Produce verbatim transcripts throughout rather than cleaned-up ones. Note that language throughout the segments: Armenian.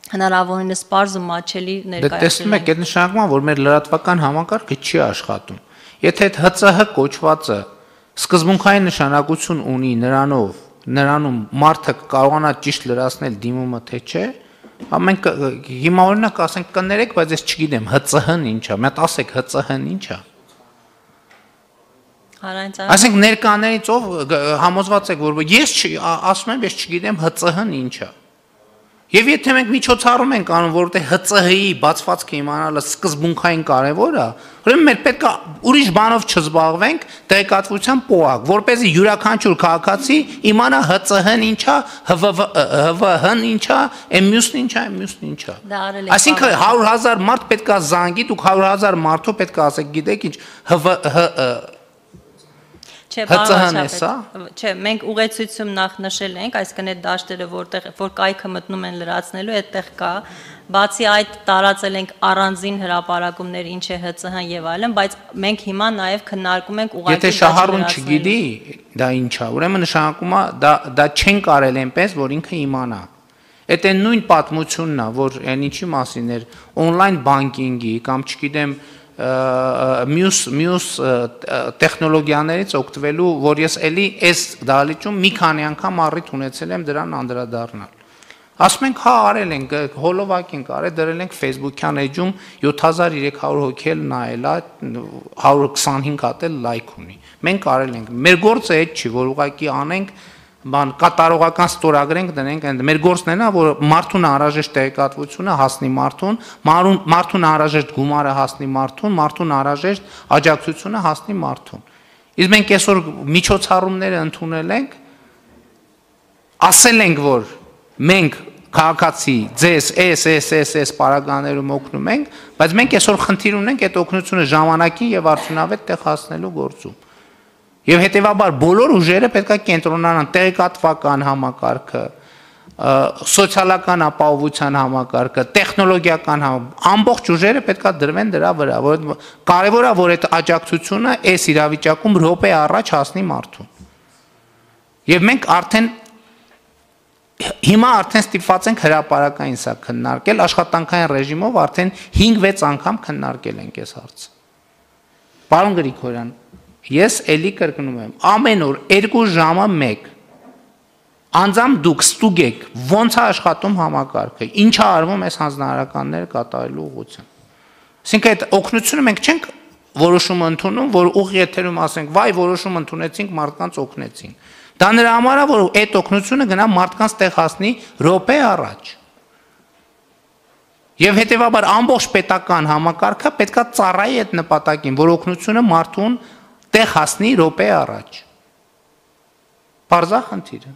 հնարավորինս պարզ ու մատչելի ներկայացնել։ Տեսնում եք, այդ նշանակում է, որ մեր լրատվական համակարգը չի աշխատում։ Եթե այդ Հ Ց Հ կոչվածը սկզբունքային նշանակություն ունի նրանով, նրանում մարդը կարողանա ճիշտ լրացնել դիմումը թե չէ, մենք հիմա օրինակ ասենք կներեք, բայց ես չգիտեմ Հ Ց Հ-ն ինչ է, մետ ասեք Հ Ց Հ-ն ինչ է։ Ասենք ներկաներից ով համոզված եք, որ ես ասում եմ, ես չգիտեմ Հ Ց Հ-ն ինչ է։ Եվ եթե մենք միջոցառում ենք անում, որովհետեւ Հ Ց Հ-ի բացվածքը իմանալը սկզբունքային կարևոր է, ուրեմն մեր պետք է ուրիշ բանով չզբաղվենք, տեղեկատվության պոակ, որպեսզի յուրաքանչյուր քաղաքացի իմանա Հ Ց Հ-ն ինչ է, Հ V Հ-ն ինչ է, այն մյուսն ինչ է, այն մյուսն ինչ է։ Այսինքն հարյուր հազար մարդ պետք է զանգի, դուք հարյուր հազար մարդու պետք է ասեք, գիտեք ինչ, Հ V Հ Չէ, չէ, մենք ուղեցույցում նախ նշել ենք, այսինքն այդ դաշտերը, որտեղ որ կայքը մտնում են լրացնելու, այդտեղ կա, բացի այդ տարածել ենք առանձին հրապարակումներ, ինչ է Հ Ց Հ-ն եւ այլն, բայց մենք հիմա նաեւ քննարկում ենք ուղղակի Եթե շահառուն չգիտի, դա ինչ է, ուրեմն նշանակում է դա դա չեն կարել այնպես, որ ինքը իմանա։ Այդ այն նույն պատմությունն է, որ այն ինչի մասին էր on-line banking-ի կամ չգիտեմ մյուս մյուս տեխնոլոգիաներից օգտվելու, որ ես էլի այս դահլիճում մի քանի անգամ առիթ ունեցել եմ դրան անդրադառնալ։ Ասում ենք, հա, արել ենք, հոլովակ ենք արել, դրել ենք Facebook-յան էջում յոթ հազար երեք հարյուր հոգի էլ նայել է, հարյուր քսանհինգ հատ էլ լայք ունի։ Մենք արել ենք։ Մեր գործը այդ չի, որ ուղղակի անենք բան կատարողական ստորագրենք դնենք այնտեղ մեր գործն է նա որ մարդուն անհրաժեշտ տեղեկատվությունը հասնի մարդուն մարդուն անհրաժեշտ գումարը հասնի մարդուն մարդուն անհրաժեշտ աջակցությունը հասնի մարդուն իսկ մենք այսօր միջոցառումները ընդունել ենք ասել ենք որ մենք քաղաքացի ձեզ էս էս էս էս պարագաներում օգնում ենք բայց մենք այսօր խնդիր ունենք այդ օգնությունը ժամանակին եւ արդյունավետ տեղ հասնելու գործում Եվ հետևաբար բոլոր ուժերը պետք է կենտրոնանան տեղեկատվական համակարգը, սոցիալական ապահովության համակարգը, տեխնոլոգիական համակարգը, ամբողջ ուժերը պետք է դրվեն դրա վրա, որ կարևոր է որ այդ աջակցությունը այս իրավիճակում րոպե առաջ հասնի մարդուն։ Եվ մենք արդեն հիմա արդեն ստիպված ենք հրապարակային սա քննարկել, աշխատանքային ռեժիմով արդեն հինգ-վեց անգամ քննարկել ենք այս հարցը։ Պարոն Գրիգորյան Ես էլի կրկնում եմ, ամեն օր երկու ժամը մեկ, անձամբ դուք ստուգեք, ոնց է աշխատում համակարգը, ինչ է արվում այս հանձնարարականները կատարելու ուղղությամբ։ Այսինքն այդ օգնությունը մենք չենք որոշում ընդունում, որ ուղիղ եթերում ասենք, վայ որոշում ընդունեցինք, մարդկանց օգնեցինք։ Դա նրա համար է, որ այդ օգնությունը գնա մարդկանց տեղ հասնի րոպե առաջ։ Եվ հետևաբար ամբողջ պետական համակարգը պետք է ծառայի այդ նպատակին, որ օգնությունը մարդուն տեղ հասնի րոպե առաջ։ Պարզա խնդիրը։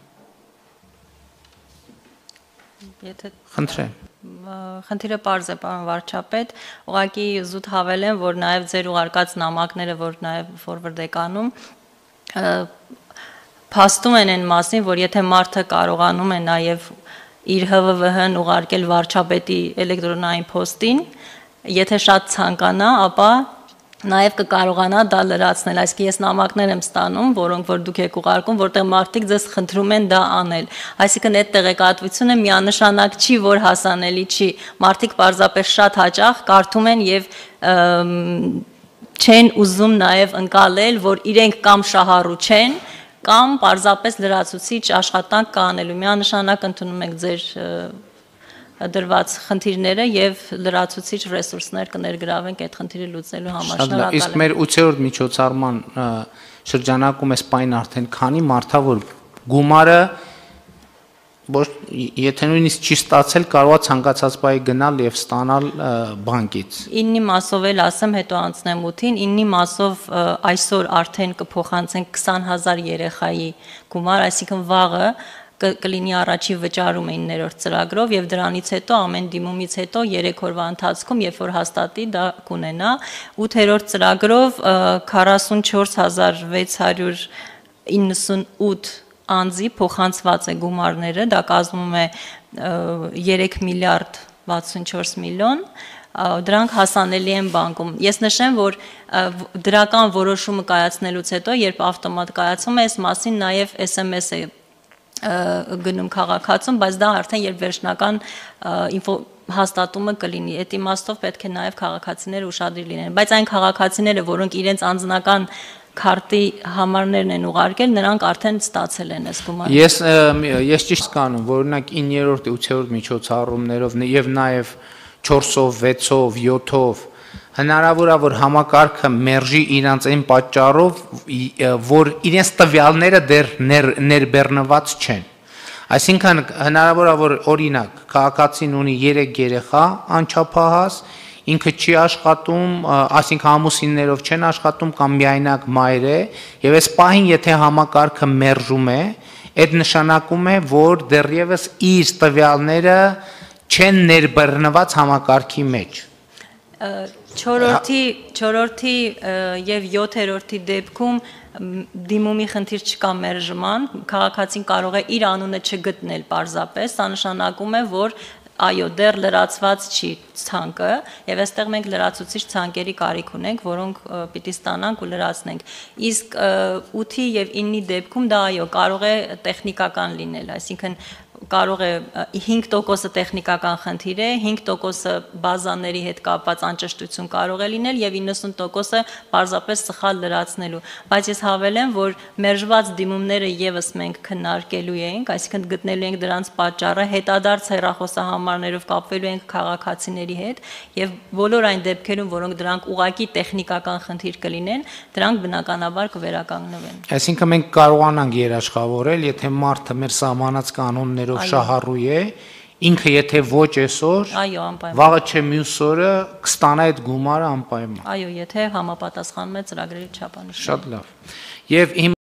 Խնդրեմ։ Խնդիրը պարզ է, պարոն վարչապետ, ուղղակի զուտ հավելեմ, որ նաև ձեր ուղարկած նամակները, որ նաև ֆորվարդ եք անում, փաստում են այն մասին, որ եթե մարդը կարողանում է նաև իր Հ V Հ-ն ուղարկել վարչապետի էլեկտրոնային փոստին, եթե շատ ցանկանա, ապա Նաև կկարողանա դա լրացնել, այսինքն ես նամակներ եմ ստանում, որոնք որ դուք եք ուղարկում, որտեղ մարդիկ ձեզ խնդրում են դա անել։ Այսինքն այդ տեղեկատվությունը միանշանակ չի, որ հասանելի չի։ Մարդիկ պարզապես շատ հաճախ կարդում են եւ չեն ուզում նաև ընկալել, որ իրենք կամ շահառու չեն, կամ պարզապես լրացուցիչ աշխատանք կանելու։ Միանշանակ ընդունում եք ձեր դրված խնդիրները եւ լրացուցիչ ռեսուրսներ կներգրավենք այդ խնդիրը լուծելու համար։ Շնորհակալ եմ։ Իսկ մեր ութերորդ միջոցառման շրջանակում էս պայն արդեն քանի մարդա որ գումարը եթե նույնիսկ չի ստացել կարող է ցանկացած բայ գնալ եւ ստանալ բանկից։ իննի մասով էլ ասեմ, հետո անցնեմ ութին, իննի մասով այսօր արդեն կփոխանցենք քսան հազար երեխայի գումար, այսինքն վաղը կլինի առաջի վճարումը իններորդ ծրագրով եւ դրանից հետո ամեն դիմումից հետո երեք օրվա ընթացքում երբ որ հաստատի դա կունենա ութերորդ ծրագրով քառասունչորս հազար վեց հարյուր իննսունութ անձի փոխանցված է գումարները դա կազմում է երեք միլիարդ վաթսունչորս միլիոն դրանք հասանելի են բանկում ես նշեմ որ դրական որոշումը կայացնելուց հետո երբ ավտոմատ կայացում է այս մասին նաեւ S M S է գնում քաղաքացում, բայց դա արդեն երբ վերջնական ինֆո հաստատումը կլինի, այդ իմաստով պետք է նաև քաղաքացիները ուշադիր լինեն, բայց այն քաղաքացիները, որոնք իրենց անձնական քարտի համարներն են ուղարկել, նրանք արդեն ստացել են այս գումարը։ Ես ես ճիշտ կանում, որ օրինակ իններորդ, ութերորդ միջոցառումներով եւ նաև չորսով, վեցով, յոթով հնարավոր է որ համակարգը մերժի իրանց այն պատճառով, որ իրենց տվյալները դեռ ներբեռնված չեն։ Այսինքն հնարավոր է որ օրինակ քաղաքացին ունի երեք երեխա անչափահաս, ինքը չի աշխատում, այսինքն ամուսիններով չեն աշխատում կամ միայնակ մայր է, եւ այս պահին եթե համակարգը մերժում է, այդ նշանակում է, որ դեռևս իր տվյալները չեն ներբեռնված համակարգի մեջ։ Չորրորդի չորրորդի եւ յոթերորդի դեպքում դիմումի խնդիր չկա մերժման, քաղաքացին կարող է իր անունը չգտնել պարզապես, դա նշանակում է, որ այո, դեռ լրացված չի ցանկը, եւ այստեղ մենք լրացուցիչ ցանկերի կարիք ունենք, որոնք պիտի ստանանք ու լրացնենք։ Իսկ ութի եւ իննի դեպքում դա այո, կարող է տեխնիկական լինել, այսինքն կարող է հինգ տոկոսը տեխնիկական խնդիր է, հինգ տոկոսը բազաների հետ կապված անճշտություն կարող է լինել եւ իննսուն տոկոսը պարզապես սխալ լրացնելու, բայց ես հավելեմ, որ մերժված դիմումները եւս մենք քննարկելու ենք, այսինքն գտնելու ենք դրանց պատճառը, հետադարձ հեռախոսահամարներով կապվելու ենք քաղաքացիների հետ եւ բոլոր այն դեպքերում, որոնք դրանք ուղակի տեխնիկական խնդիր կլինեն, դրանք բնականաբար կվերականգնվեն։ Այսինքն մենք կարողանանք երաշխավորել, եթե մարդը մեր սահմանած կանոններով շահառու է, ինքը եթե ոչ այսօր, վաղը չէ մյուս օրը կստանա այդ գումարը անպայման։ Այո, եթե համապատասխանում է ծրագրերի չափանիշներին։ Շատ լավ։ Եվ